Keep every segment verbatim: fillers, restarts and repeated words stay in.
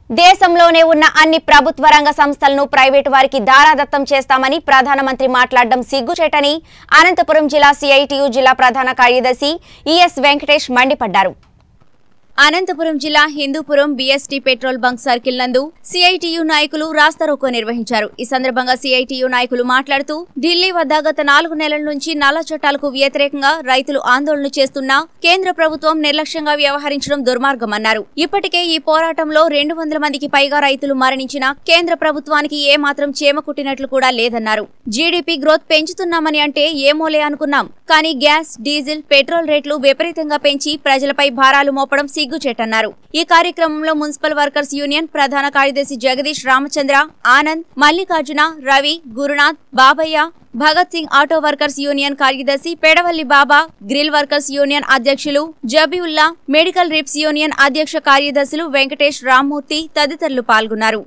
దేశంలోనే ఉన్న అన్ని ప్రభుత్వ రంగ సంస్థలను ప్రైవేటు వారికి దారాదత్తం చేస్తామని ప్రధానమంత్రి మాట్లాడడం సిగ్గుచేటని అనంతపురం జిల్లా సిఐటియు జిల్లా ప్రధాన కార్యదర్శి ఈఎస్ వెంకటేష్ మండిపడ్డారు. అనంతపురం జిల్లా Hindupuram BST petrol bunk circle నందు సిఐటియు నాయకులు రాస్తారోకో నిర్వహించారు. ఈ సందర్భంగా సిఐటియు నాయకులు మాట్లాడుతూ ఢిల్లీ వద్ద గత నాలుగు నెలల నుంచి నల్ల చట్టాలకు వ్యతిరేకంగా రైతులు ఆందోళన చేస్తున్నా కేంద్ర ప్రభుత్వం నిర్లక్ష్యంగా వ్యవహరించడం దుర్మార్గమన్నారు. ఇప్పటికే ఈ పోరాటంలో రెండు వందల మందికి పైగా రైతులు మరణించినా కేంద్ర ప్రభుత్వానికి ఏ మాత్రం చేమ కుట్టినట్లు కూడా లేదన్నారు. జీడీపీ గ్రోత్ పెంచుతున్నామని అంటే ఏమోలే అనుకున్నాం, కానీ గ్యాస్, డీజిల్, పెట్రోల్ రేట్లు విపరీతంగా పెంచి ప్రజలపై భారాలు మోపడం సిగ్గుచేటన్నారు. ఈ కార్యక్రమంలో మున్సిపల్ వర్కర్స్ యూనియన్ ప్రధాన కార్యదర్శి Jagadish, Ramachandra, Anand, Mallikarjuna, Ravi, Gurunath, Babayya, Bhagat Singh auto workers union కార్యదర్శి Pedavalli Baba, grill workers union అధ్యక్షులు జబీవుల్లా, మెడికల్ రిప్స్ యూనియన్ అధ్యక్ష కార్యదర్శులు వెంకటేష్, రామ్మూర్తి తదితరులు పాల్గొన్నారు.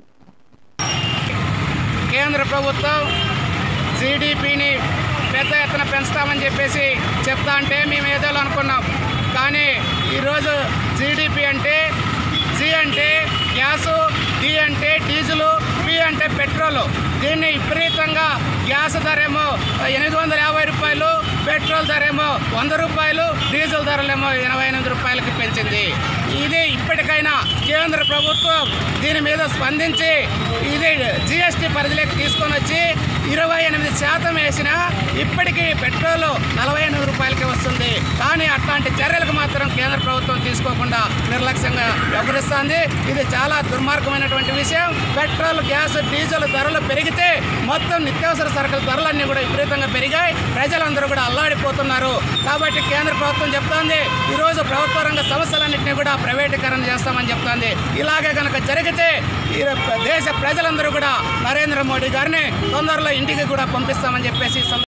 కేంద్ర ప్రభుత్వం జీడీపీని పెద్ద ఎత్తున పెంచుతామని చెప్పేసి చెప్తా అంటే మేము ఏదో అనుకున్నాం. కానీ ఈరోజు జీడీపీ అంటే జీ అంటే గ్యాసు, డి అంటే డీజిలు, పి అంటే పెట్రోలు. దీన్ని విపరీతంగా గ్యాస్ ధరేమో ఎనిమిది వందల యాభై రూపాయలు, పెట్రోల్ ధరేమో వంద రూపాయలు, డీజిల్ ధరలేమో ఎనభై ఎనిమిది రూపాయలకి పెంచింది. ఇది ఇప్పటికైనా కేంద్ర ప్రభుత్వం దీని మీద స్పందించి ఇది జిఎస్టీ పరిధిలోకి తీసుకొని వచ్చి ఇరవై ఎనిమిది శాతం వేసినా ఇప్పటికీ పెట్రోల్ నలభై ఎనిమిది రూపాయలకి వస్తుంది. కానీ అట్లాంటి చర్యలకు మాత్రం కేంద్ర ప్రభుత్వం తీసుకోకుండా నిర్లక్ష్యంగా వ్యవహరిస్తుంది. ఇది చాలా దుర్మార్గమైనటువంటి విషయం. పెట్రోల్, గ్యాస్, డీజిల్ ధరలు పెరిగితే మొత్తం నిత్యావసర సరుకుల ధరలన్నీ కూడా విపరీతంగా పెరిగాయి. ప్రజలందరూ కూడా అల్లాడిపోతున్నారు. కాబట్టి కేంద్ర ప్రభుత్వం చెప్తోంది ఈరోజు ప్రభుత్వ రంగ సంస్థలన్నింటినీ కూడా ప్రైవేటీకరణ చేస్తామని చెప్తోంది. ఇలాగే కనుక జరిగితే దేశ ప్రజలందరూ కూడా నరేంద్ర మోడీ గారిని తొందరలో ఇంటికి కూడా పంపిస్తామని చెప్పేసి